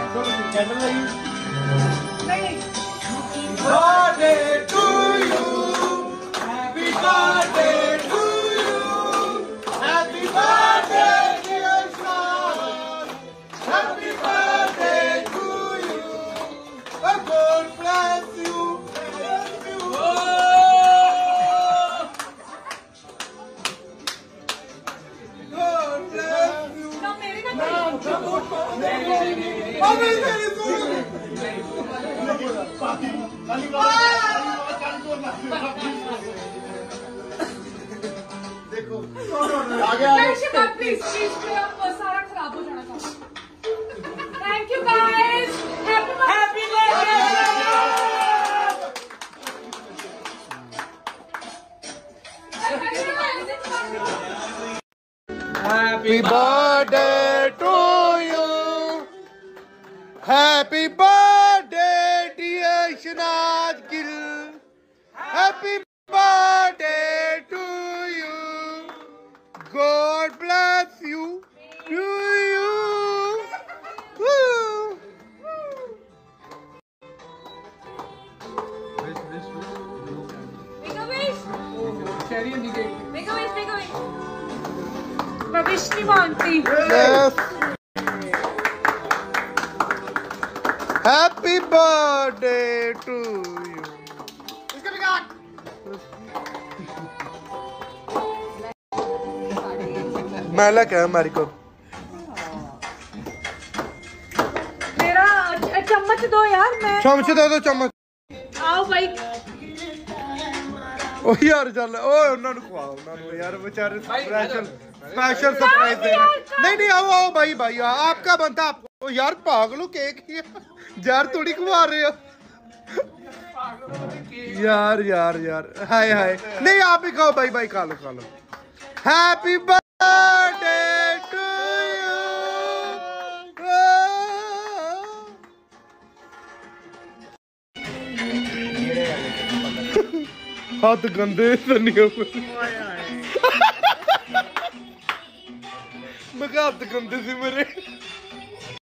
Birthday to you, happy birthday to you, happy birthday dear son, happy birthday to you, God bless you, bless you. God bless you. देखो आ गया please सारा खराब हो जाना था। Thank you guys, happy Happy birthday to you. Happy birthday dear Shehnaaz Gill. Happy birthday to you. God bless you. To you. Woo. Make a wish. मैं wish नहीं मानती। Yes. Happy birthday to you. इसका भी काट। मैला क्या है हमारी को? मेरा चम्मच दो यार, मैं चम्मच दे दो चम्मच। आओ भाई। ओ यार चल ओए ਉਹਨਾਂ ਨੂੰ ਖਵਾਓ ਉਹਨਾਂ ਨੂੰ यार बेचारे स्पेशल सरप्राइज देंगे। नहीं आओ भाई आपका बनता आपको यार पागलो केक यार थोड़ी खवा रहे हो यार हाय नहीं आप ही खाओ भाई खा लो हैप्पी बर्थडे टू यू। हाथ गंदे मैं हाथ गंदे सी मेरे।